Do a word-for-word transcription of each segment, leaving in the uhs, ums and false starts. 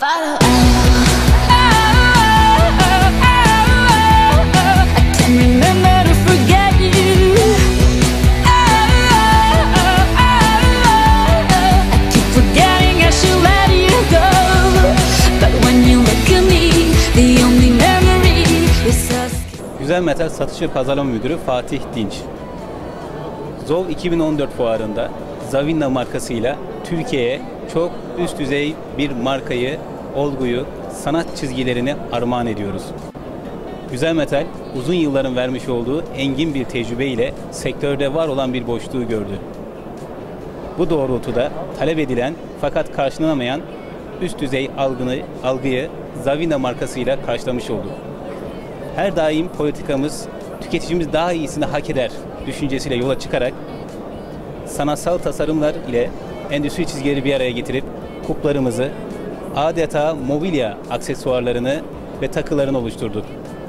Güzel Metal Satış ve Pazarlama Müdürü Fatih Dinç. Zol iki bin on dört fuarında Zavinna markasıyla Türkiye'ye çok üst düzey bir markayı, olguyu, sanat çizgilerini armağan ediyoruz. Güzel Metal, uzun yılların vermiş olduğu engin bir tecrübeyle sektörde var olan bir boşluğu gördü. Bu doğrultuda talep edilen fakat karşılanamayan üst düzey algını, algıyı Zavinna markasıyla karşılamış olduk. Her daim politikamız tüketicimiz daha iyisini hak eder düşüncesiyle yola çıkarak sanatsal tasarımlar ile endüstri çizgileri bir araya getirip kuplarımızı adeta mobilya aksesuarlarını ve takılarını oluşturduk.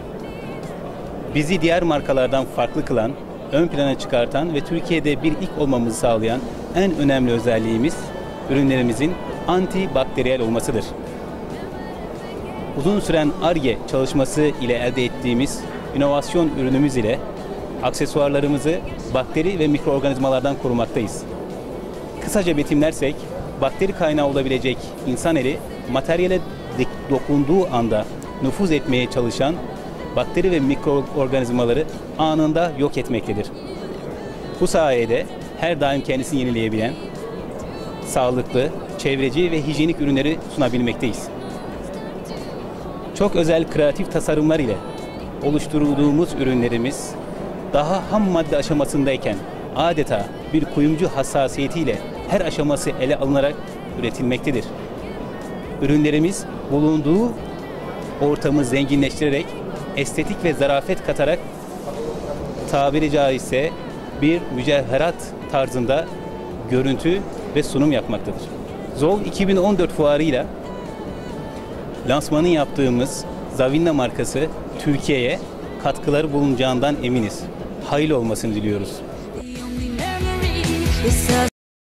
Bizi diğer markalardan farklı kılan, ön plana çıkartan ve Türkiye'de bir ilk olmamızı sağlayan en önemli özelliğimiz ürünlerimizin antibakteriyel olmasıdır. Uzun süren Ar-Ge çalışması ile elde ettiğimiz inovasyon ürünümüz ile aksesuarlarımızı bakteri ve mikroorganizmalardan korumaktayız. Kısaca betimlersek, bakteri kaynağı olabilecek insan eli materyale dokunduğu anda nüfuz etmeye çalışan bakteri ve mikroorganizmaları anında yok etmektedir. Bu sayede her daim kendisini yenileyebilen, sağlıklı, çevreci ve hijyenik ürünleri sunabilmekteyiz. Çok özel kreatif tasarımlar ile oluşturduğumuz ürünlerimiz daha ham madde aşamasındayken adeta bir kuyumcu hassasiyetiyle her aşaması ele alınarak üretilmektedir. Ürünlerimiz bulunduğu ortamı zenginleştirerek, estetik ve zarafet katarak tabiri caizse bir mücevherat tarzında görüntü ve sunum yapmaktadır. Zol iki bin on dört fuarıyla lansmanını yaptığımız Zavinna markası Türkiye'ye katkıları bulunacağından eminiz. Hayırlı olmasını diliyoruz.